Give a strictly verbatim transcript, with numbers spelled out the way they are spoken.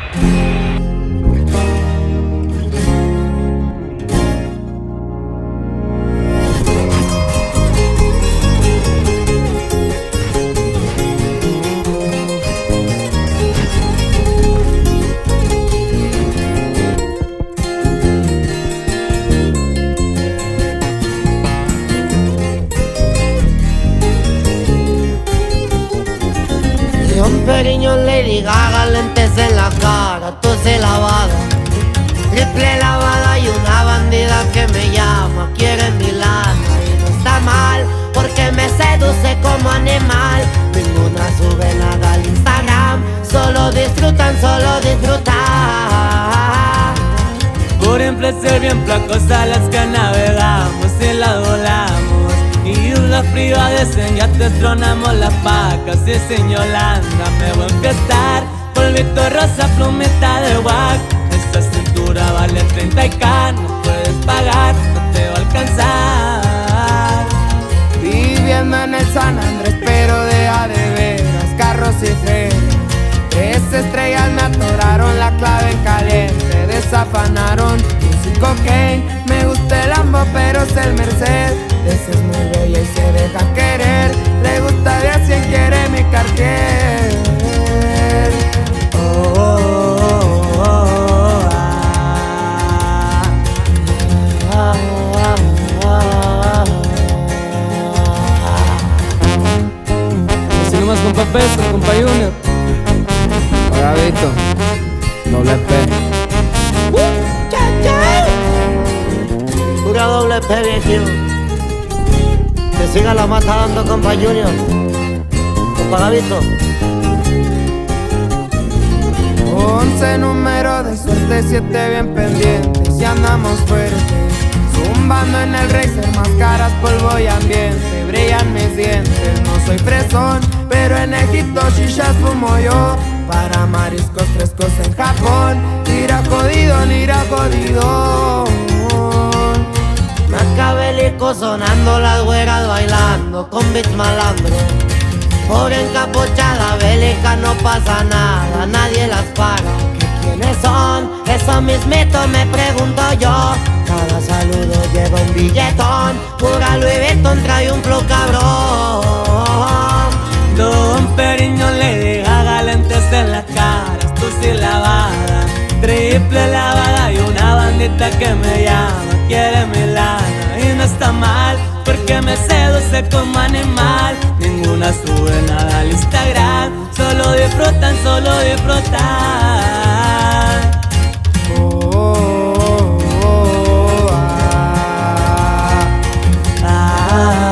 Un periño Lady Gaga, lentes en la cara, tose lavada, triple lavada y una bandida que me llama, quiere mi lana y no está mal, porque me seduce como animal. Ninguna sube nada al Instagram, solo disfrutan, solo disfrutan. Por placer bien placosa las que navegamos y la volamos. Y las privadas en ya te tronamos las pacas. Y sin Yolanda me voy a enfiestar, polvito rosa, plumita de guac. Esta cintura vale treinta y K, no puedes pagar, no te va a alcanzar. Viviendo en el San Andrés, pero de a de veras, carros y ferias. Tres estrellas me atoraron la clave en caliente, desafanaron un cocaine. Me gusta el Lambo, pero es el Merced. Esa es muy bella y se deja querer. Le gusta de a cien, quiere mi Cartier. Oh, oh, oh, oh, ah. Ah, ah, ah, Así nomás, compa Peso, compa Junior. Bravito, doble P. Uh, cha, cha. Pura doble P, viejo. Que siga la mata dando, compa Junior, compa Gavito. Once números de suerte, siete bien pendientes y andamos fuertes. Zumbando en el racer, máscaras, polvo y ambiente. Brillan mis dientes, no soy fresón, pero en Egipto shishas fumo yo. Para mariscos frescos en Japón, nira jodido, nira jodido. Macabélico sonando, las güeras bailando con beats malandro. Pobre encapuchada bélica, no pasa nada, nadie las para. ¿Quiénes son? Eso mismito me pregunto yo. Cada saludo lleva un billetón, pura Louis Vuitton trae un flow cabrón. Don Periño Lady Gaga, lentes en la cara, tú sí lavada, triple lavada y una bandita que me llama, quiere mi lana y no está mal, porque me seduce como animal. Ninguna sube nada al Instagram, solo disfrutan, solo disfrutan. Oh, oh, oh, oh, ah. Ah.